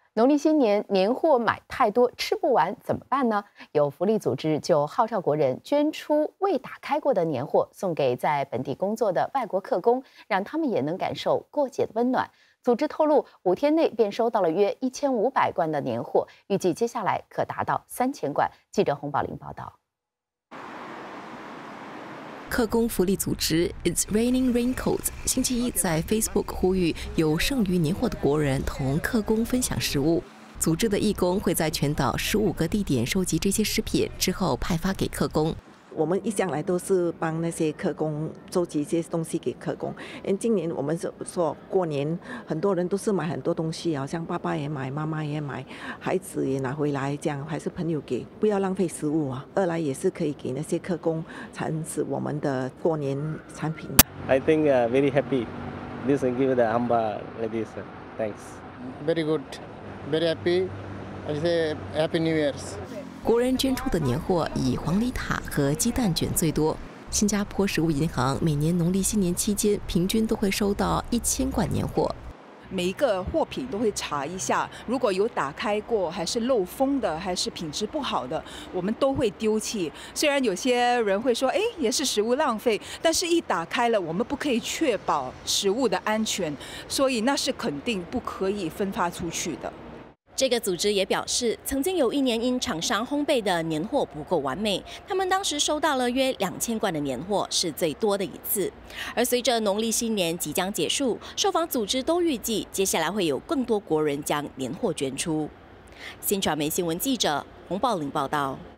农历新年年货买太多吃不完怎么办呢？有福利组织就号召国人捐出未打开过的年货，送给在本地工作的外国客工，让他们也能感受过节的温暖。组织透露，5天内便收到了约1500罐的年货，预计接下来可达到3000罐。记者洪宝林报道。 客工福利组织 It's Raining Raincoats 星期一在 Facebook 呼吁有剩余年货的国人同客工分享食物。组织的义工会在全岛15个地点收集这些食品，之后派发给客工。 我们一向来都是帮那些客工收集一些东西给客工。今年我们说过年，很多人都是买很多东西，好像爸爸也买，妈妈也买，孩子也拿回来，这样还是朋友给，不要浪费食物啊。二来也是可以给那些客工产使我们的过年产品。 I think very happy. This and give the amba like this. Thanks. Very good. Very happy. I say Happy New Year's. 国人捐出的年货以黄梨塔和鸡蛋卷最多。新加坡食物银行每年农历新年期间，平均都会收到1000罐年货。 每一个货品都会查一下，如果有打开过，还是漏风的，还是品质不好的，我们都会丢弃。虽然有些人会说，也是食物浪费，但是一打开了，我们不可以确保食物的安全，所以那是肯定不可以分发出去的。 这个组织也表示，曾经有1年因厂商烘焙的年货不够完美，他们当时收到了约2000罐的年货，是最多的一次。而随着农历新年即将结束，受访组织都预计接下来会有更多国人将年货捐出。新传媒新闻记者洪宝林报道。